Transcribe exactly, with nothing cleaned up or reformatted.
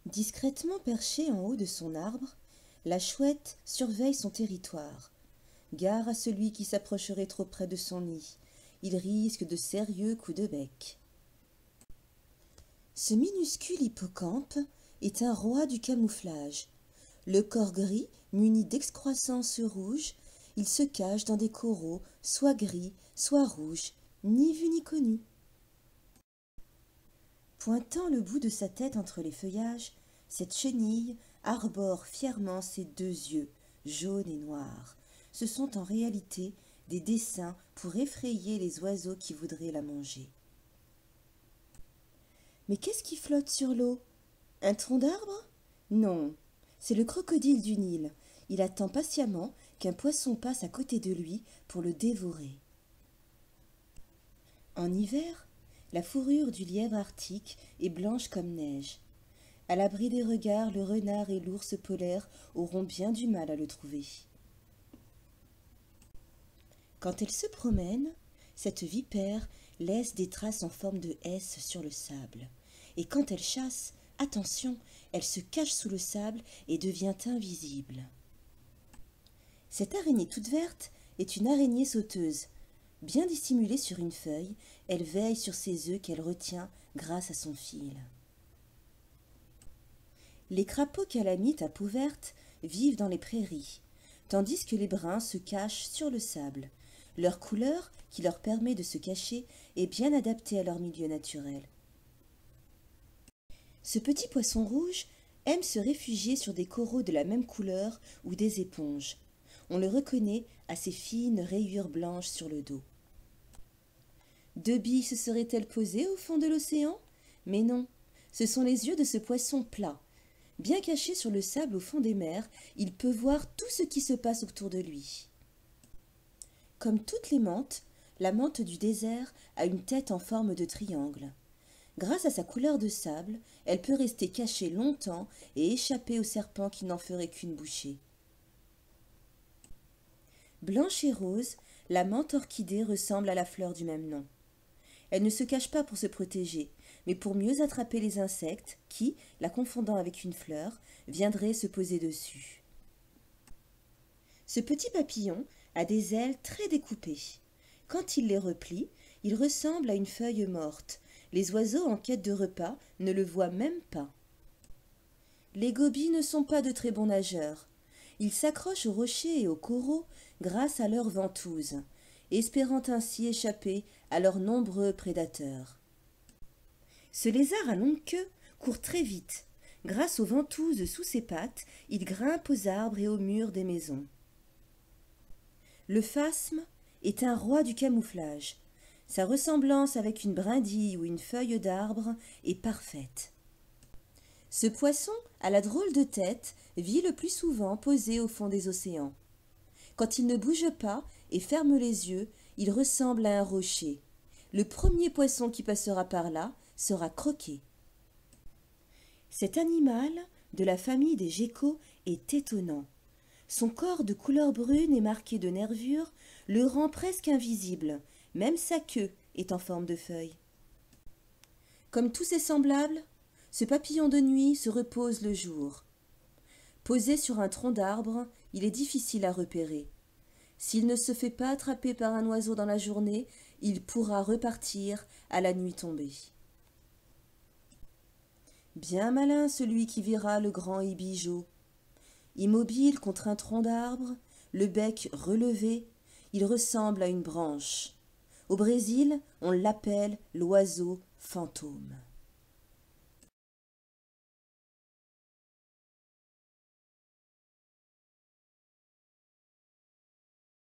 Discrètement perchée en haut de son arbre, la chouette surveille son territoire. Gare à celui qui s'approcherait trop près de son nid. Il risque de sérieux coups de bec. Ce minuscule hippocampe est un roi du camouflage. Le corps gris, muni d'excroissances rouges, il se cache dans des coraux, soit gris, soit rouges, ni vu ni connu. Pointant le bout de sa tête entre les feuillages, cette chenille arbore fièrement ses deux yeux, jaunes et noirs. Ce sont en réalité des dessins pour effrayer les oiseaux qui voudraient la manger. Mais qu'est-ce qui flotte sur l'eau? Un tronc d'arbre? Non, c'est le crocodile du Nil. Il attend patiemment qu'un poisson passe à côté de lui pour le dévorer. En hiver, la fourrure du lièvre arctique est blanche comme neige. À l'abri des regards, le renard et l'ours polaire auront bien du mal à le trouver. Quand elle se promène, cette vipère laisse des traces en forme de S sur le sable. Et quand elle chasse, attention, elle se cache sous le sable et devient invisible. Cette araignée toute verte est une araignée sauteuse. Bien dissimulée sur une feuille, elle veille sur ses œufs qu'elle retient grâce à son fil. Les crapauds calamites à peau verte vivent dans les prairies, tandis que les bruns se cachent sur le sable. Leur couleur, qui leur permet de se cacher, est bien adaptée à leur milieu naturel. Ce petit poisson rouge aime se réfugier sur des coraux de la même couleur ou des éponges. On le reconnaît à ses fines rayures blanches sur le dos. Deux billes se seraient-elles posées au fond de l'océan? Mais non, ce sont les yeux de ce poisson plat. Bien caché sur le sable au fond des mers, il peut voir tout ce qui se passe autour de lui. Comme toutes les mantes, la mante du désert a une tête en forme de triangle. Grâce à sa couleur de sable, elle peut rester cachée longtemps et échapper aux serpents qui n'en feraient qu'une bouchée. Blanche et rose, la mante orchidée ressemble à la fleur du même nom. Elle ne se cache pas pour se protéger, mais pour mieux attraper les insectes qui, la confondant avec une fleur, viendraient se poser dessus. Ce petit papillon a des ailes très découpées. Quand il les replie, il ressemble à une feuille morte. Les oiseaux en quête de repas ne le voient même pas. Les gobies ne sont pas de très bons nageurs. Ils s'accrochent aux rochers et aux coraux grâce à leurs ventouses, espérant ainsi échapper à leurs nombreux prédateurs. Ce lézard à longue queue court très vite. Grâce aux ventouses sous ses pattes, il grimpe aux arbres et aux murs des maisons. Le phasme est un roi du camouflage. Sa ressemblance avec une brindille ou une feuille d'arbre est parfaite. Ce poisson, à la drôle de tête, vit le plus souvent posé au fond des océans. Quand il ne bouge pas et ferme les yeux, il ressemble à un rocher. Le premier poisson qui passera par là sera croqué. Cet animal, de la famille des geckos, est étonnant. Son corps de couleur brune et marqué de nervures le rend presque invisible, même sa queue est en forme de feuille. Comme tous ses semblables, ce papillon de nuit se repose le jour. Posé sur un tronc d'arbre, il est difficile à repérer. S'il ne se fait pas attraper par un oiseau dans la journée, il pourra repartir à la nuit tombée. Bien malin celui qui verra le grand ibigeot. Immobile contre un tronc d'arbre, le bec relevé, il ressemble à une branche. Au Brésil, on l'appelle l'oiseau fantôme.